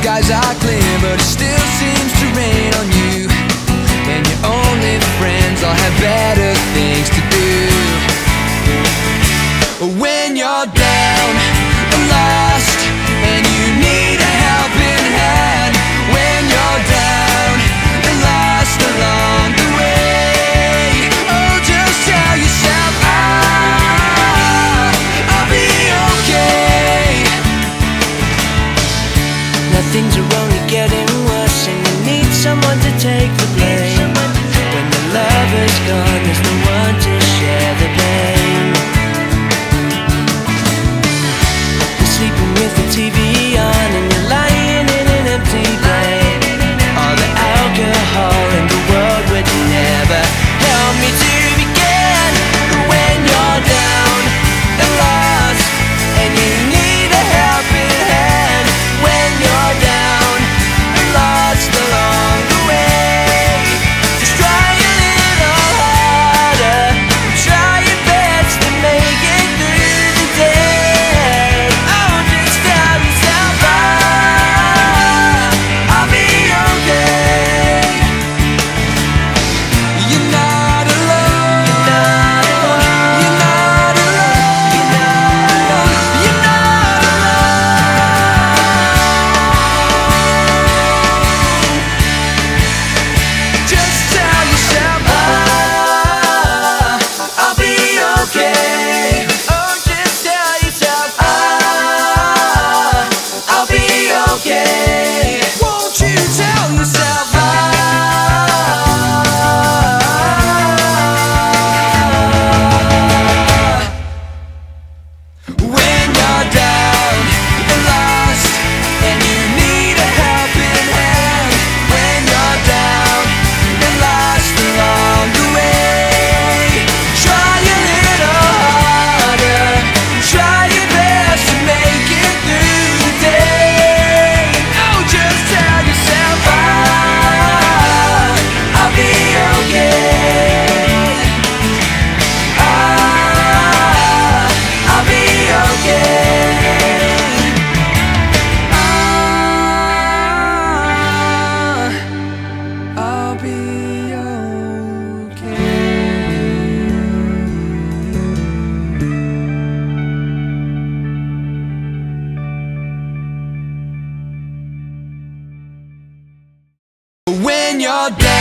skies are clear, but it still seems to rain on you. And your only friends all have better things to do. When you're down and lost and you need a helping hand, when you're down and lost along the way, oh, just tell yourself, I'll be okay. Now things are only getting worse and you need someone to take the blame. When the lover's gone, there's no one to share the pain. You're sleeping with the TV on and you're lying in an empty bed. All the alcohol in the world would never help me to begin. When you're down and lost and you need a helping hand, when you're down and lost along the way, just try a little harder, try your best to make it through the day. Oh, just tell yourself, I'll be okay. You're not alone. You're not alone. You're not alone. You're not alone. You're not alone. Just tell yourself, I'll be okay. Oh, just tell yourself, I'll be okay. Won't you tell yourself, when you're down and lost and you need a helping hand, when you're down and lost along the way, try a little harder, try your best to make it through the day. Oh, just tell yourself, I'll be okay. I'll be okay. I'll be okay. When you're down